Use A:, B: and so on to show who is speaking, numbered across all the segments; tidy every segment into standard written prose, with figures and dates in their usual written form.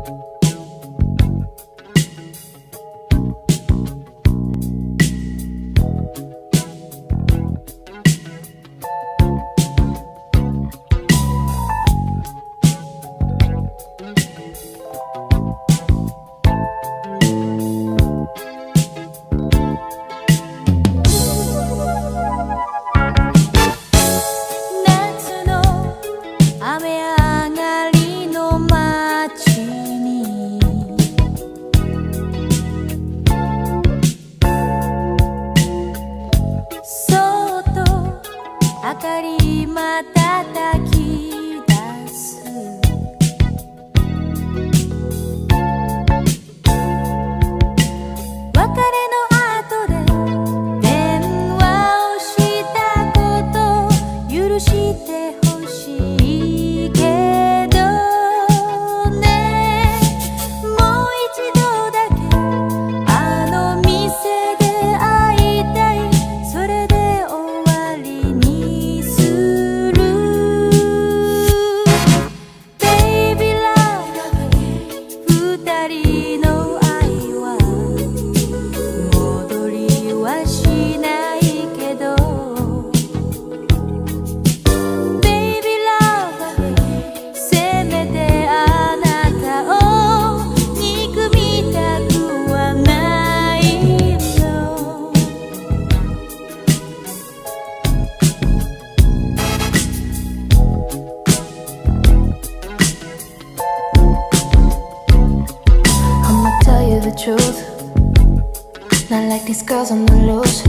A: Not like these girls on the loose.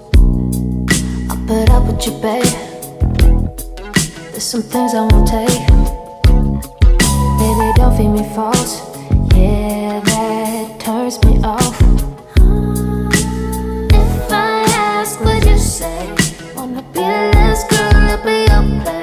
A: I'll put up with you, babe. There's some things I won't take. Baby, don't feed me false. Yeah, that turns me off. If I ask, would you say wanna be the last girl up at your place?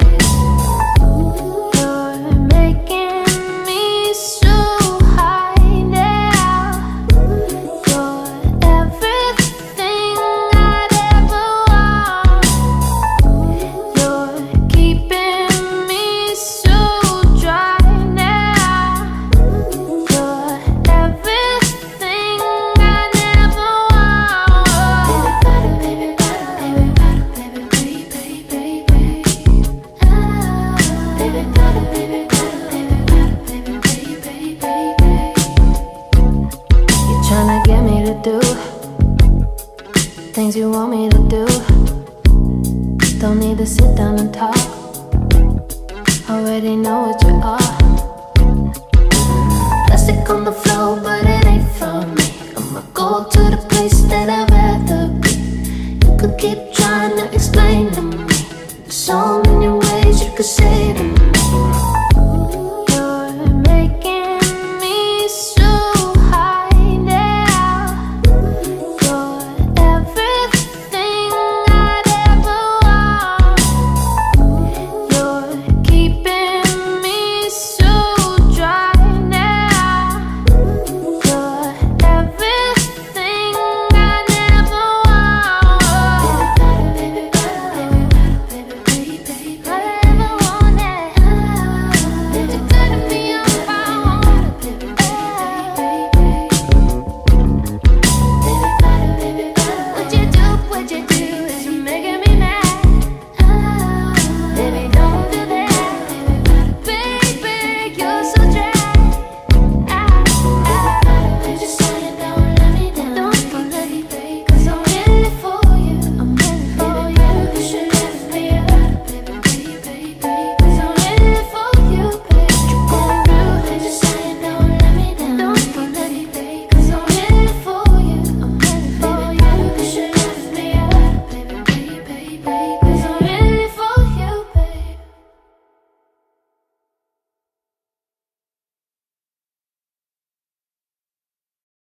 A: You're making me so high now. You're everything I'd ever want. You're keeping me so dry now. You're everything I never want. Baby, baby, baby, baby, baby, baby. Baby, baby, baby, baby, baby, baby. You're tryna get me to do things you want me to do. Don't need to sit down and talk. Already know what you are. Plastic on the floor, but it ain't from me. I'ma go to the place that I'd rather be. You could keep trying to explain to me. There's so many ways you could say